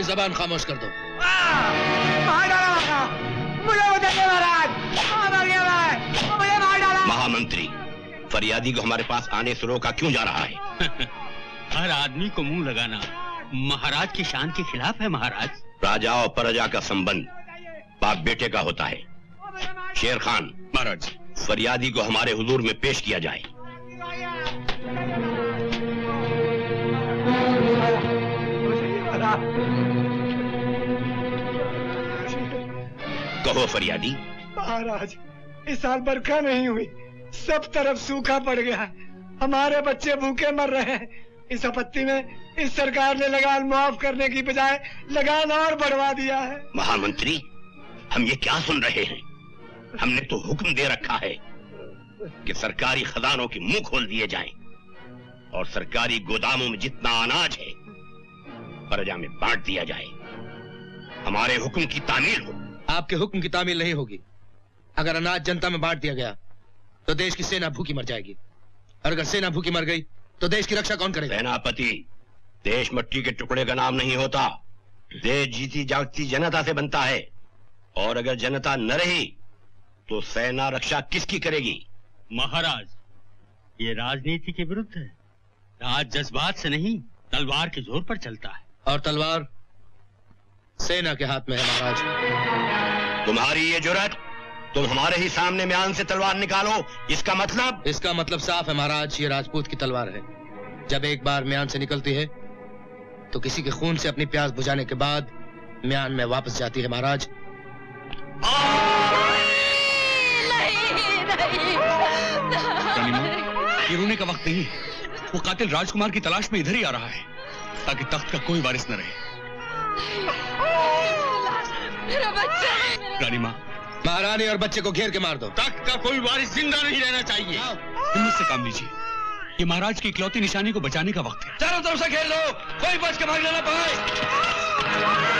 जबान खामोश कर दो। मुझे बताइए महाराज, मुझे मार डाला। महामंत्री, फरियादी को हमारे पास आने से रोका क्यों जा रहा है? हर आदमी को मुंह लगाना महाराज की शान के खिलाफ है। महाराज, राजा और प्रजा का संबंध बाप बेटे का होता है। शेर खान, महाराज, फरियादी को हमारे हुजूर में पेश किया जाए। कहो फरियादी। महाराज, इस साल बरखा नहीं हुई, सब तरफ सूखा पड़ गया, हमारे बच्चे भूखे मर रहे हैं। इस आपत्ति में इस सरकार ने लगान माफ करने की बजाय लगान और बढ़वा दिया है। महामंत्री, हम ये क्या सुन रहे हैं? हमने तो हुक्म दे रखा है कि सरकारी खजानों के मुंह खोल दिए जाएं और सरकारी गोदामों में जितना अनाज है प्रजा में बांट दिया जाए। हमारे हुक्म की तामील हो। आपके हुक्म की तामील नहीं होगी। अगर अनाज जनता में बांट दिया गया तो देश की सेना भूखी मर जाएगी, और अगर सेना भूखी मर गई तो देश की रक्षा कौन करेगा? सेनापति, देश मट्टी के टुकड़े का नाम नहीं होता। देश जीती जागती जनता से बनता है, और अगर जनता न रही तो सेना रक्षा किसकी करेगी? महाराज, ये राजनीति के विरुद्ध है। राज जज्बात से नहीं, तलवार के जोर पर चलता है। और तलवार सेना के हाथ में है महाराज। तुम्हारी ये जुर्रत, तुम हमारे ही सामने म्यान से तलवार निकालो, इसका मतलब? इसका मतलब साफ है महाराज, ये राजपूत की तलवार है। जब एक बार म्यान से निकलती है तो किसी के खून से अपनी प्यास बुझाने के बाद म्यान में वापस जाती है महाराज। ये रोने का वक्त नहीं है। वो कातिल राजकुमार की तलाश में इधर ही आ रहा है ताकि तख्त का कोई वारिस न रहे। मेरा बच्चा, रानी माँ, महारानी और बच्चे को घेर के मार दो। तख्त का कोई वारिस जिंदा नहीं रहना चाहिए। हिम्मत से काम लीजिए, ये महाराज की इकलौती निशानी को बचाने का वक्त है। चारों तरफ से घेर लो, कोई बच के भागने ना पाए।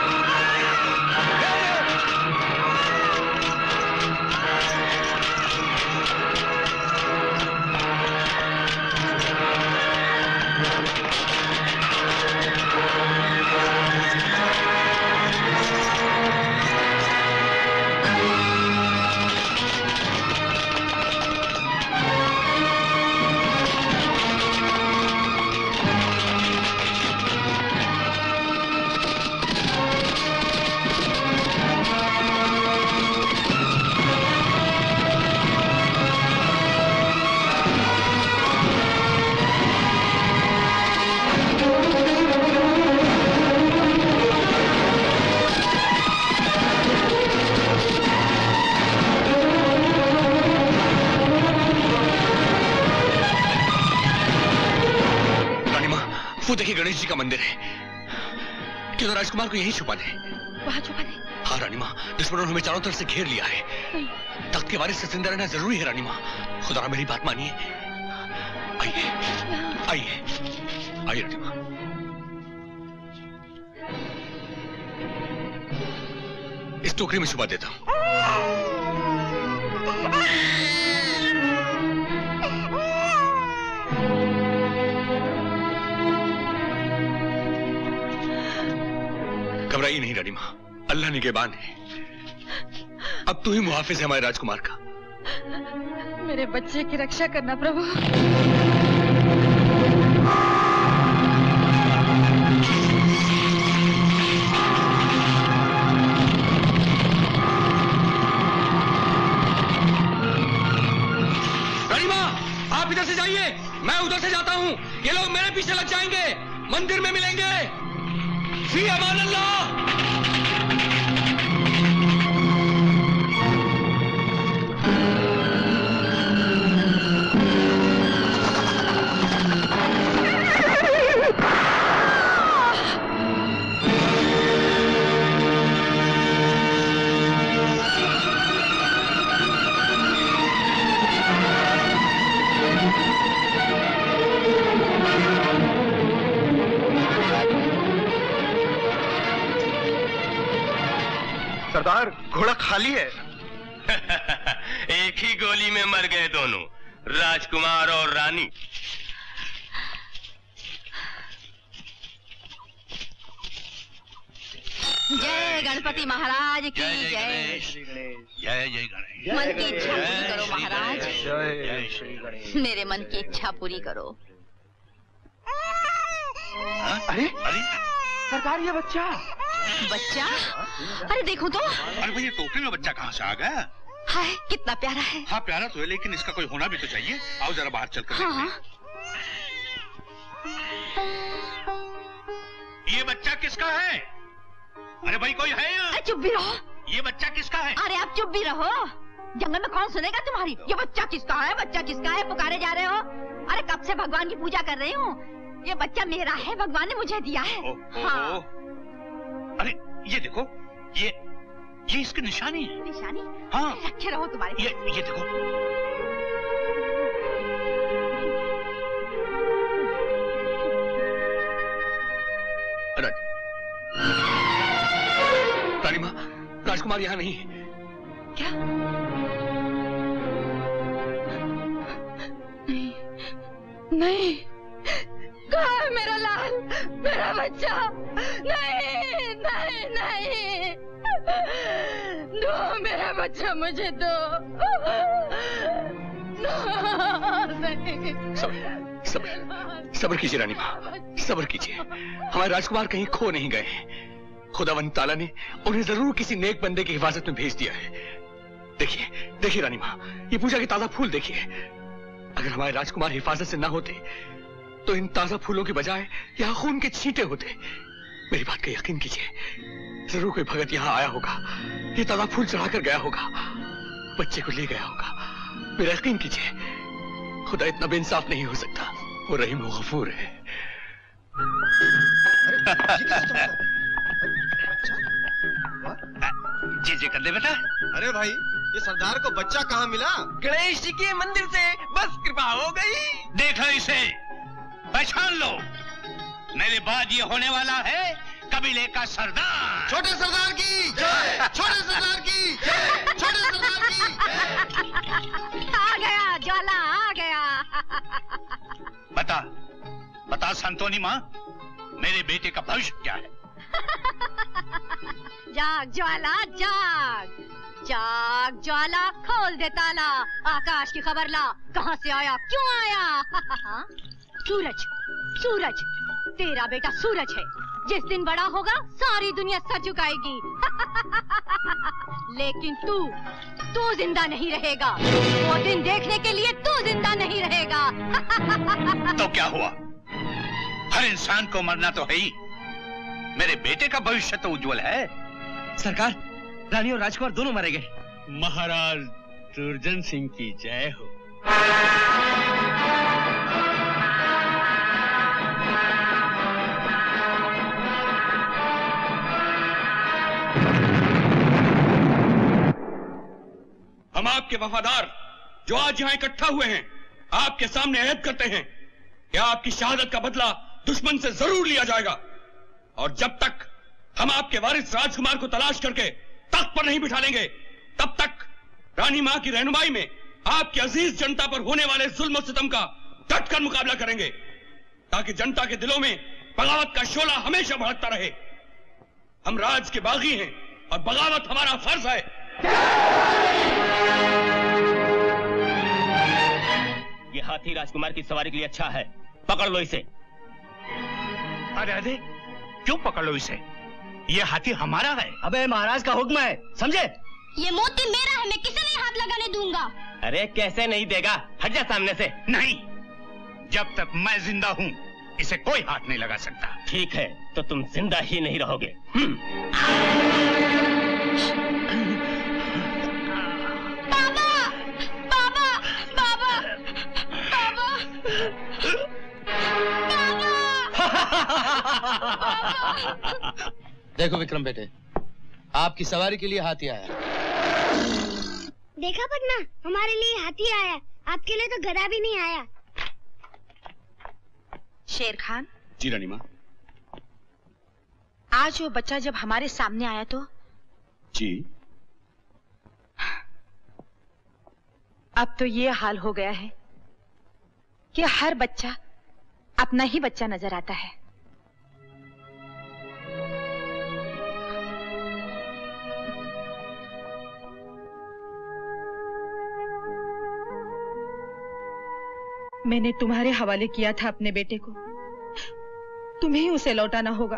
वो देखिए गणेश जी का मंदिर है। क्यों ना राजकुमार को यहीं छुपा दे। वहाँ छुपा दे? हाँ रानी माँ, दुश्मनों ने हमें चारों तरफ से घेर लिया है। तख्त के वारिस से जिंदा रहना जरूरी है रानी माँ। खुदा मेरी बात मानिए। आइए आइए आइए रानी माँ। इस टोकरी में छुपा देता हूँ। घबराइए नहीं रानी माँ, अल्लाह निगहबान है। अब तू ही मुहाफिज है हमारे राजकुमार का। मेरे बच्चे की रक्षा करना प्रभु। रानी माँ, आप इधर से जाइए, मैं उधर से जाता हूँ। ये लोग मेरे पीछे लग जाएंगे, मंदिर में मिलेंगे। फी अमान अल्लाह। सरदार, घोड़ा खाली है। एक ही गोली में मर गए दोनों, राजकुमार और रानी। गणपति महाराज की जय जय। जय जय गणेश। मन की इच्छा पूरी करो महाराज, जय श्री गणेश। मेरे मन की इच्छा पूरी करो। अरे अरे सरकार, ये बच्चा बच्चा? अरे देखो तो। अरे भैया, टोकरी में बच्चा कहाँ से आ गया? हाय, कितना प्यारा है। हाँ प्यारा तो है, लेकिन इसका कोई होना भी तो चाहिए। आओ जरा बाहर चलकर देखते हैं। ये बच्चा किसका है? अरे भाई, कोई है यहाँ? चुप भी रहो। ये बच्चा किसका है? अरे आप चुप भी रहो, जंगल में कौन सुनेगा तुम्हारी। ये बच्चा किसका है, बच्चा किसका है पुकारे जा रहे हो। अरे कब से भगवान की पूजा कर रही हूँ। ये बच्चा मेरा है, भगवान ने मुझे दिया है। हाँ। अरे ये देखो, ये इसकी निशानी है। निशानी? हाँ। रखे रहो तुम्हारे। ये देखो। रानी माँ, राजकुमार यहाँ नहीं। क्या? नहीं, कहाँ है मेरा लाल, मेरा बच्चा? नहीं नहीं नहीं, दो मेरा बच्चा मुझे दो। सब्र कीजिए रानी माँ, सब्र कीजिए। हमारे राजकुमार कहीं खो नहीं गए। खुदावंद ताला ने उन्हें जरूर किसी नेक बंदे की हिफाजत में भेज दिया है। देखिए देखिए रानी माँ, ये पूजा के ताजा फूल देखिए। अगर हमारे राजकुमार हिफाजत से ना होते तो इन ताजा फूलों की बजाय यहाँ खून के छींटे होते। मेरी बात का यकीन कीजिए, जरूर कोई भगत यहाँ आया होगा, ये ताजा फूल चढ़ाकर गया होगा, बच्चे को ले गया होगा। मेरा यकीन कीजिए, खुदा इतना बेइंसाफ नहीं हो सकता। वो रहीम व गफूर है। जी कर दे बेटा। अरे भाई, ये सरदार को बच्चा कहाँ मिला? गणेश जी के मंदिर से। बस कृपा हो गई। देख लो इसे, पहचान लो। मेरे बाद ये होने वाला है कबीले का सरदार। छोटे सरदार की जय, छोटे सरदार की जय, छोटे सरदार की। आ गया ज्वाला, आ गया। बता संतोनी माँ, मेरे बेटे का भविष्य क्या है? जाग ज्वाला जाग, जाग ज्वाला, खोल दे ताला, आकाश की खबर ला, कहाँ से आया, क्यों आया। सूरज, सूरज, तेरा बेटा सूरज है। जिस दिन बड़ा होगा सारी दुनिया सर झुकाएगी। लेकिन तू जिंदा नहीं रहेगा। वो दिन देखने के लिए तू जिंदा नहीं रहेगा। तो क्या हुआ? हर इंसान को मरना तो है ही। मेरे बेटे का भविष्य तो उज्जवल है। सरकार, रानी और राजकुमार दोनों मारे गए। महाराज दुर्जन सिंह की जय हो। हम आपके वफादार जो आज यहाँ इकट्ठा हुए हैं, आपके सामने अहद करते हैं कि आपकी शहादत का बदला दुश्मन से जरूर लिया जाएगा। और जब तक हम आपके वारिस राजकुमार को तलाश करके तख्त पर नहीं बिठा लेंगे, तब तक रानी मां की रहनुमाई में आपकी अजीज जनता पर होने वाले जुल्म और सितम का डटकर मुकाबला करेंगे, ताकि जनता के दिलों में बगावत का शोला हमेशा भड़कता रहे। हम राज के बागी हैं और बगावत हमारा फर्ज है। ये हाथी राजकुमार की सवारी के लिए अच्छा है, पकड़ लो इसे। अरे क्यों पकड़ लो इसे? ये हाथी हमारा है। अबे महाराज का हुक्म है, समझे? ये मोती मेरा है, मैं किसे नहीं हाथ लगाने दूंगा। अरे कैसे नहीं देगा, हट जा सामने से। नहीं, जब तक मैं जिंदा हूँ इसे कोई हाथ नहीं लगा सकता। ठीक है, तो तुम जिंदा ही नहीं रहोगे। बाबा, बाबा, बाबा, बाबा, बाबा। देखो विक्रम बेटे, आपकी सवारी के लिए हाथी आया। देखा पन्ना, हमारे लिए हाथी आया, आपके लिए तो गधा भी नहीं आया। शेर खान जी रानी माँ। आज वो बच्चा जब हमारे सामने आया तो जी अब तो ये हाल हो गया है कि हर बच्चा अपना ही बच्चा नजर आता है। मैंने तुम्हारे हवाले किया था अपने बेटे को, तुम्हें ही उसे लौटाना होगा।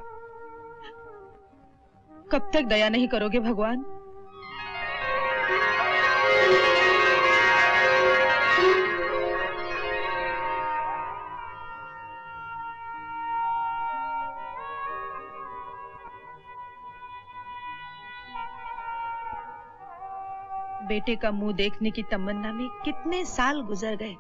कब तक दया नहीं करोगे भगवान? बेटे का मुंह देखने की तमन्ना में कितने साल गुजर गए।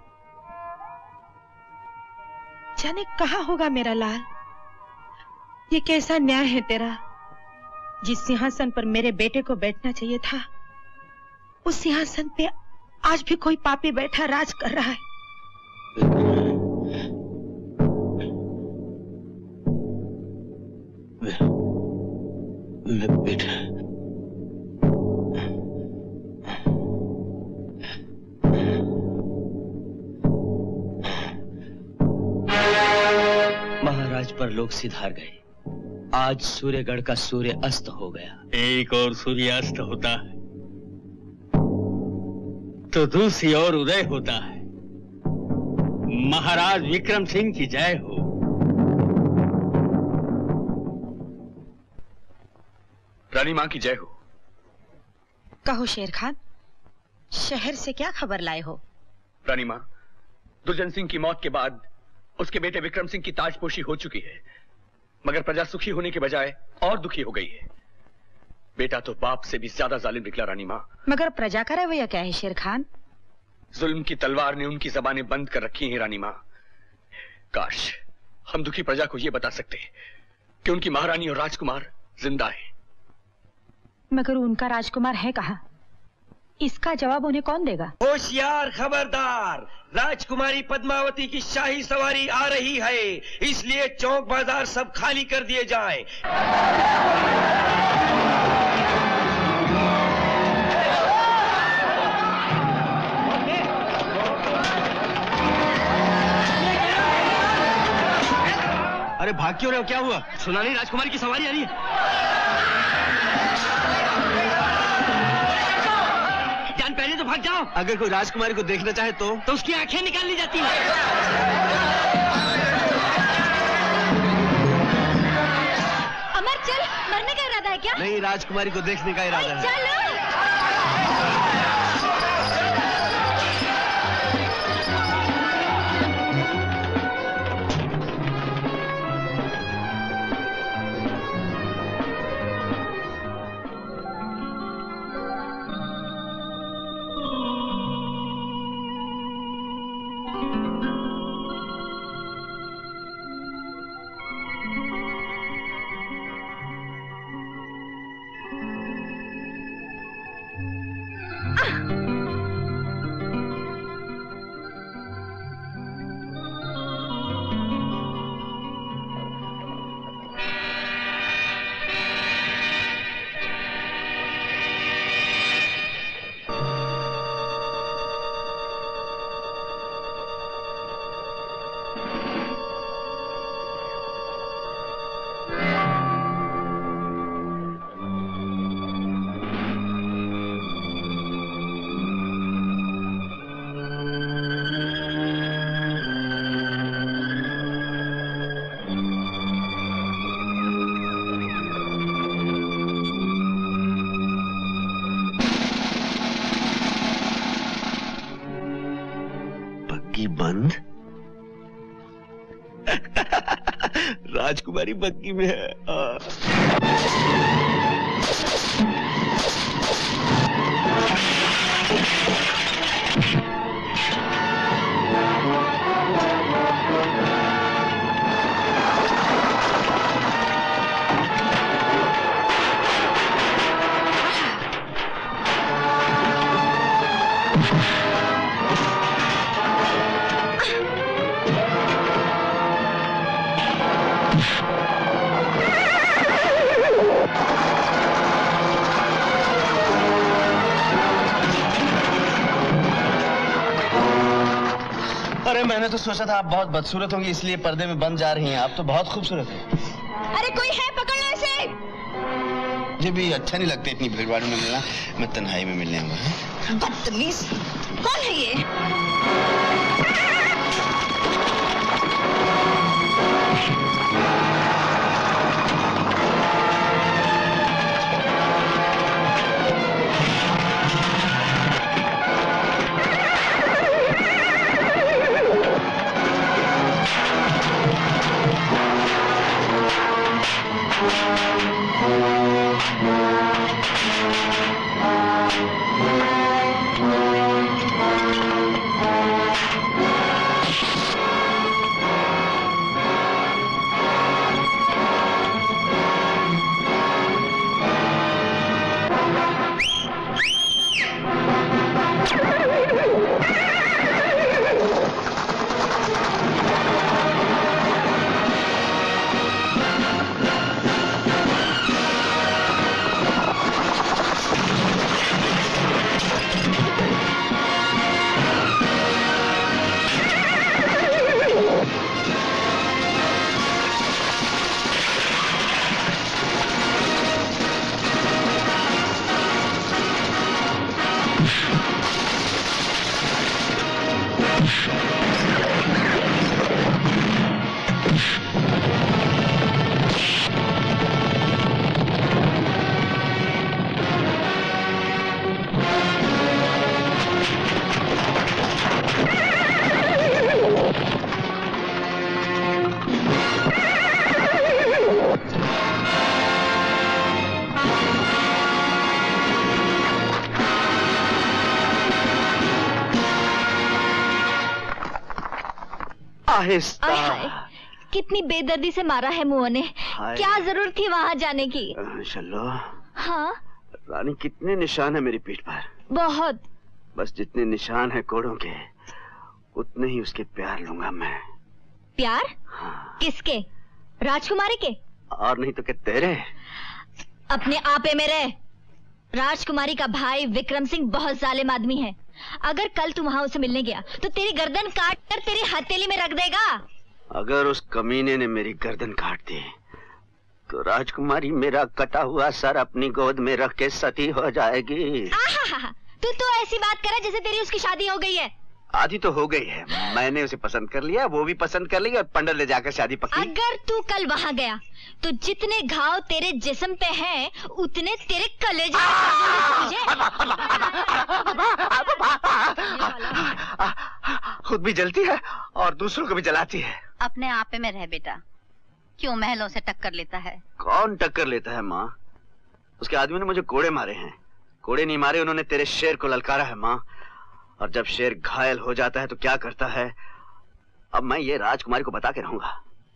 जाने कहाँ होगा मेरा लाल। ये कैसा न्याय है तेरा? जिस सिंहासन पर मेरे बेटे को बैठना चाहिए था, उस सिंहासन पे आज भी कोई पापी बैठा राज कर रहा है। बेटा, महाराज पर लोग सिधार गए। आज सूर्यगढ़ का सूर्य अस्त हो गया। एक और सूर्य अस्त होता है तो दूसरी ओर उदय होता है। महाराज विक्रम सिंह की जय हो। रानी मां की जय हो। कहो शेर खान, शहर से क्या खबर लाए हो? रानी मां, दुर्जन सिंह की मौत के बाद उसके बेटे विक्रम सिंह की ताजपोशी हो चुकी है, मगर प्रजा सुखी होने के बजाय और दुखी हो गई है। बेटा तो बाप से भी ज्यादा जालिम निकला रानी मां। मगर प्रजा का रवैया क्या है शेर खान? जुल्म की तलवार ने उनकी जबानें बंद कर रखी हैं रानी मां। काश हम दुखी प्रजा को यह बता सकते कि उनकी महारानी और राजकुमार जिंदा हैं। मगर उनका राजकुमार है कहाँ? इसका जवाब उन्हें कौन देगा? होशियार, खबरदार, राजकुमारी पद्मावती की शाही सवारी आ रही है, इसलिए चौक बाजार सब खाली कर दिए जाएं। अरे भाग क्यों रहे हो? क्या हुआ? सुना नहीं राजकुमारी की सवारी आ रही है। पहले तो भाग जाओ। अगर कोई राजकुमारी को देखना चाहे तो उसकी आंखें निकाल ली जाती हैं। अमर चल, मरने का इरादा है क्या? नहीं, राजकुमारी को देखने का इरादा है। चलो। बंद। राजकुमारी बग्गी में है। अरे मैंने तो सोचा था आप बहुत बदसूरत होंगी, इसलिए पर्दे में बंद जा रही हैं। आप तो बहुत खूबसूरत हैं। अरे कोई है, पकड़ो इसे। मुझे भी अच्छा नहीं लगता इतनी भीड़ भाड़ में मिलना। मैं तन्हाई में मिलने आऊंगा। बदतमीज, कौन है ये? आहिस्ता। कितनी बेदर्दी से मारा है मुओ ने। क्या जरूरत थी वहाँ जाने की? चलो। हाँ रानी, कितने निशान है मेरी पीठ पर? बहुत। बस जितने निशान है कोड़ों के, उतने ही उसके प्यार लूंगा मैं। प्यार? हाँ। किसके? राजकुमारी के? और नहीं तो क्या तेरे? अपने आपे मेरे। राजकुमारी का भाई विक्रम सिंह बहुत जालिम आदमी है। अगर कल तू वहाँ उसे मिलने गया तो तेरी गर्दन काट कर तेरी हथेली में रख देगा। अगर उस कमीने ने मेरी गर्दन काट दी तो राजकुमारी मेरा कटा हुआ सर अपनी गोद में रख के सती हो जाएगी। तू तो ऐसी बात करे जैसे तेरी उसकी शादी हो गई है। आधी तो हो गई है। मैंने उसे पसंद कर लिया, वो भी पसंद कर ली और पंडित ले जाकर शादी पक्की। अगर तू कल वहाँ गया तो जितने घाव तेरे जिस्म पे हैं, उतने तेरे कलेजे खुद भी जलती है और दूसरों को भी जलाती है। अपने आपे में रह बेटा, क्यों महलों से टक्कर लेता है? कौन टक्कर लेता है माँ? उसके आदमी ने मुझे कोड़े मारे हैं। कोड़े नहीं मारे, उन्होंने तेरे शेर को ललकारा है माँ। और जब शेर घायल हो जाता है तो क्या करता है, अब मैं ये राजकुमारी को बता के रहूंगा।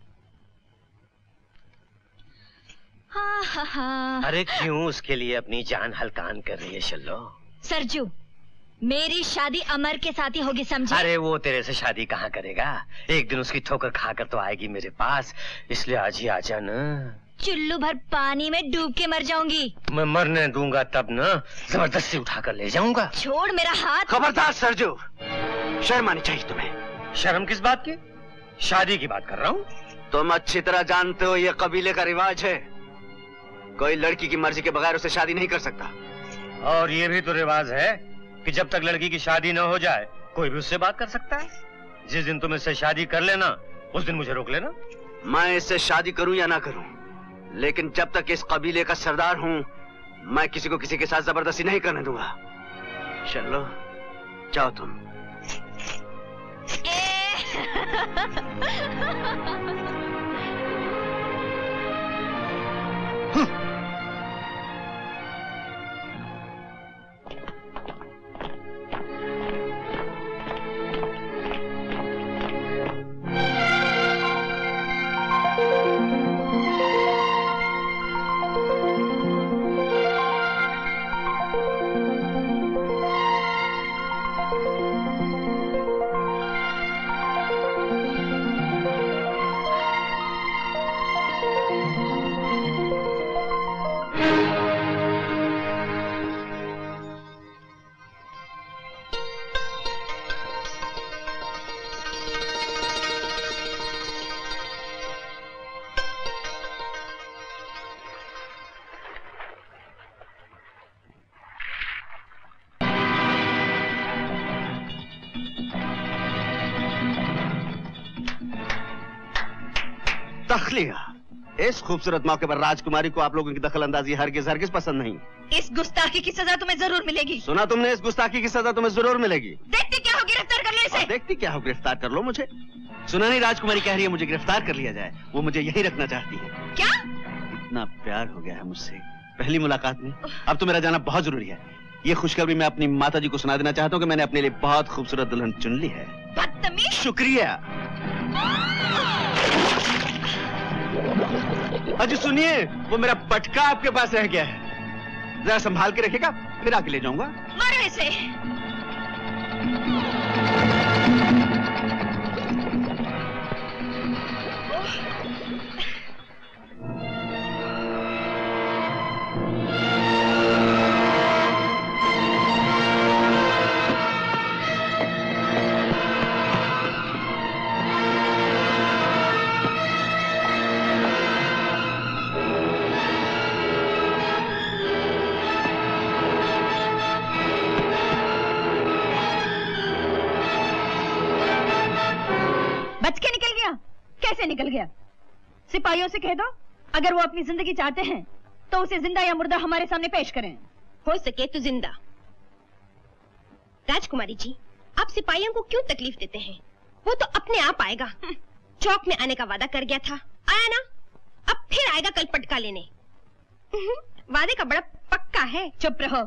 अरे क्यों उसके लिए अपनी जान हलकान कर रही है शल्लो? सरजू, मेरी शादी अमर के साथ ही होगी, समझे? अरे वो तेरे से शादी कहाँ करेगा? एक दिन उसकी ठोकर खाकर तो आएगी मेरे पास, इसलिए आज ही आजा ना। चुल्लू भर पानी में डूब के मर जाऊंगी। मैं मरने दूंगा तब ना, जबरदस्ती उठाकर ले जाऊंगा। छोड़ मेरा हाथ। खबरदार सरजू, शर्म आनी चाहिए तुम्हें। शर्म किस बात की? शादी की बात कर रहा हूँ। तुम अच्छी तरह जानते हो ये कबीले का रिवाज है, कोई लड़की की मर्जी के बगैर उसे शादी नहीं कर सकता। और ये भी तो रिवाज है कि जब तक लड़की की शादी न हो जाए कोई भी उससे बात कर सकता है। जिस दिन तुम इससे शादी कर लेना उस दिन मुझे रोक लेना। मैं इससे शादी करूं या ना करूं, लेकिन जब तक इस कबीले का सरदार हूं, मैं किसी को किसी के साथ जबरदस्ती नहीं करने दूंगा। चलो जाओ तुम। तखलिया, इस खूबसूरत मौके पर राजकुमारी को आप लोगों की दखल अंदाजी हरगिज हरगिज पसंद नहीं। इस गुस्ताखी की सजा तुम्हें जरूर मिलेगी। सुना तुमने? इस गुस्ताखी की सजा तुम्हें जरूर मिलेगी। देखती क्या हो, गिरफ्तार कर लो इसे। देखती क्या हो, गिरफ्तार कर लो मुझे। सुना नहीं, राजकुमारी कह रही है मुझे गिरफ्तार कर लिया जाए, वो मुझे यही रखना चाहती है। क्या? इतना प्यार हो गया है मुझसे पहली मुलाकात में, अब तो मेरा जाना बहुत जरूरी है। ये खुशखबरी मैं अपनी माताजी को सुना देना चाहता हूँ कि मैंने अपने लिए बहुत खूबसूरत दुल्हन चुन ली है। बदतमीज। शुक्रिया। अजी सुनिए, वो मेरा पटका आपके पास रह गया है, जरा संभाल के रखेगा, फिर आके ले जाऊंगा। मारो इसे। बच के निकल गया? कैसे निकल गया? सिपाहियों से कह दो अगर वो अपनी जिंदगी चाहते हैं तो उसे जिंदा या मुर्दा हमारे सामने पेश करें। हो सके तो जिंदा। राजकुमारी जी, आप सिपाहियों को क्यों तकलीफ देते हैं? वो तो अपने आप आएगा। चौक में आने का वादा कर गया था, आया ना? अब फिर आएगा कल पटका लेने। वादे का बड़ा पक्का है। चुप रहो।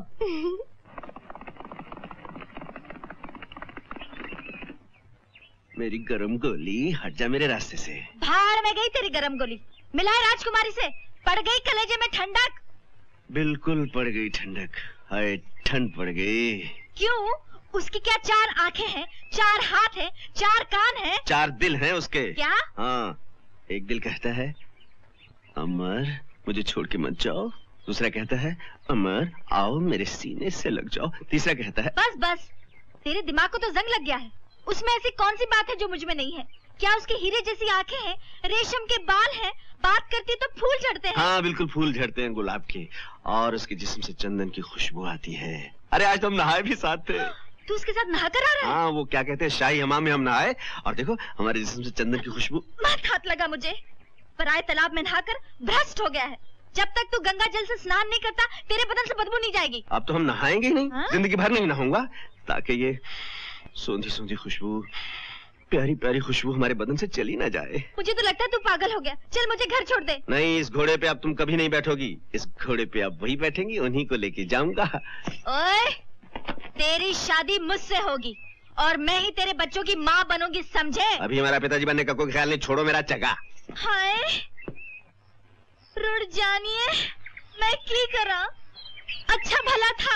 मेरी गरम गोली, हट जा मेरे रास्ते से। भाड़ में गई तेरी गरम गोली। मिला है राजकुमारी से, पड़ गई कलेजे में ठंडक। बिल्कुल पड़ गई ठंडक। हाय ठंड पड़ गई। क्यों? उसकी क्या 4 आंखें हैं, 4 हाथ हैं, 4 कान हैं, 4 दिल हैं उसके। क्या? हाँ, एक दिल कहता है अमर मुझे छोड़ के मत जाओ, दूसरा कहता है अमर आओ मेरे सीने से लग जाओ, तीसरा कहता है बस बस, तेरे दिमाग को तो जंग लग गया है। उसमें ऐसी कौन सी बात है जो मुझ में नहीं है? क्या उसके हीरे जैसी आंखें हैं, रेशम के बाल हैं, बात करती तो फूल झड़ते हैं? हाँ बिल्कुल फूल झड़ते हैं गुलाब के, और उसके जिस्म से चंदन की खुशबू आती है। अरे आज तो हम नहाए भी साथ थे। तू उसके साथ नहा कर आ रहा है? हाँ वो क्या कहते हैं शाही हमाम में हम नहाए, और देखो हमारे जिस्म से चंदन की खुशबू। मत हाथ लगा मुझे, पराये तालाब में नहाकर भ्रष्ट हो गया है। जब तक तू गंगा जल से स्नान नहीं करता तेरे बदन से बदबू नहीं जाएगी। अब तो हम नहाएंगे ही नहीं। हाँ? जिंदगी भर नहीं नहाऊंगा, ताकि ये सोंधी सोंधी खुशबू, प्यारी प्यारी खुशबू हमारे बदन से चली ना जाए। मुझे तो लगता है तू पागल हो गया। चल मुझे घर छोड़ दे। नहीं, इस घोड़े पे अब तुम कभी नहीं बैठोगी। इस घोड़े पे अब वही बैठेंगी, उन्हीं को लेके जाऊंगा। ओए, तेरी शादी मुझसे होगी और मैं ही तेरे बच्चों की माँ बनूंगी, समझे? अभी हमारा पिताजी बनने का कोई ख्याल नहीं, छोड़ो मेरा चगा। हाय रुड़ जानिए, मैं की करा, अच्छा भला था।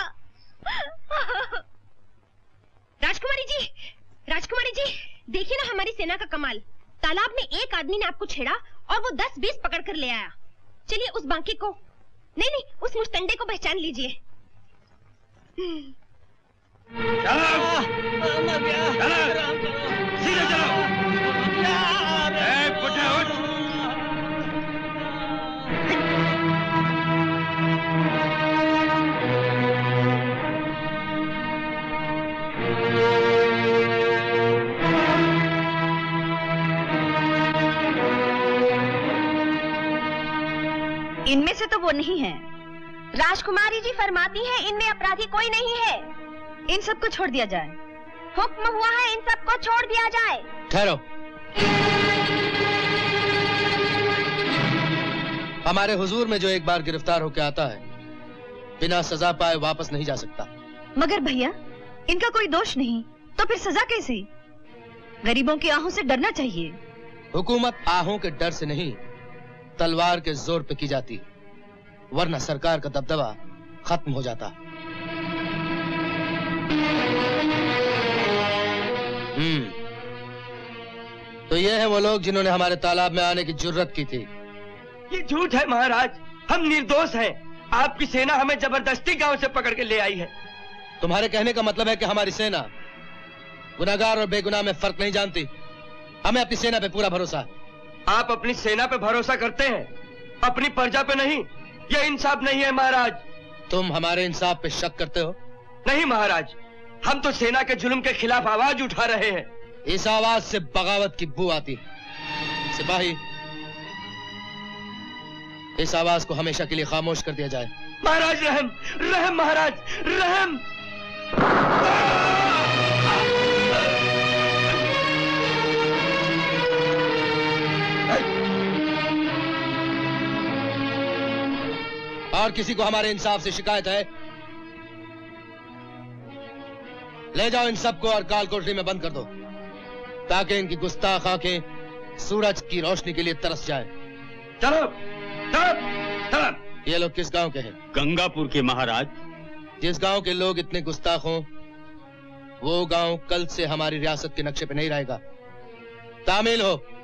राजकुमारी जी, राजकुमारी जी, देखिए ना हमारी सेना का कमाल। तालाब में एक आदमी ने आपको छेड़ा और वो 10-20 पकड़ कर ले आया। चलिए उस बांके को, नहीं उस मुस्तंडे को पहचान लीजिए। चलो, सीधे चलो। पुटे उठ। इनमें से तो वो नहीं है। राजकुमारी जी फरमाती हैं इनमें अपराधी कोई नहीं है। इन सबको छोड़ दिया जाए। हुक्म हुआ है इन सबको छोड़ दिया जाए। ठहरो, हमारे हुजूर में जो एक बार गिरफ्तार होकर आता है बिना सजा पाए वापस नहीं जा सकता। मगर भैया इनका कोई दोष नहीं, तो फिर सजा कैसे? गरीबों की आहों से डरना चाहिए। हुकूमत आहों के डर से नहीं, तलवार के जोर पे की जाती, वरना सरकार का दबदबा खत्म हो जाता। तो ये हैं वो लोग जिन्होंने हमारे तालाब में आने की जुर्रत की थी। ये झूठ है महाराज, हम निर्दोष हैं। आपकी सेना हमें जबरदस्ती गांव से पकड़ के ले आई है। तुम्हारे कहने का मतलब है कि हमारी सेना गुनाहगार और बेगुनाह में फर्क नहीं जानती? हमें अपनी सेना पे पूरा भरोसा है। आप अपनी सेना पे भरोसा करते हैं, अपनी प्रजा पे नहीं। यह इंसाफ नहीं है महाराज। तुम हमारे इंसाफ पे शक करते हो? नहीं महाराज, हम तो सेना के जुल्म के खिलाफ आवाज उठा रहे हैं। इस आवाज से बगावत की बू आती है। सिपाही, इस आवाज को हमेशा के लिए खामोश कर दिया जाए। महाराज रहम, रहम महाराज, रहम। और किसी को हमारे इंसाफ से शिकायत है? ले जाओ इन सबको और काल कोठरी में बंद कर दो, ताकि इनकी गुस्ताख आंखें सूरज की रोशनी के लिए तरस जाए। चलो, चलो, चलो। ये लोग किस गांव के हैं? गंगापुर के महाराज। जिस गांव के लोग इतने गुस्ताख हों, वो गांव कल से हमारी रियासत के नक्शे पे नहीं रहेगा। तामील हो।